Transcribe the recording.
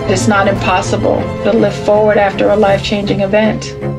It's not impossible to live forward after a life-changing event.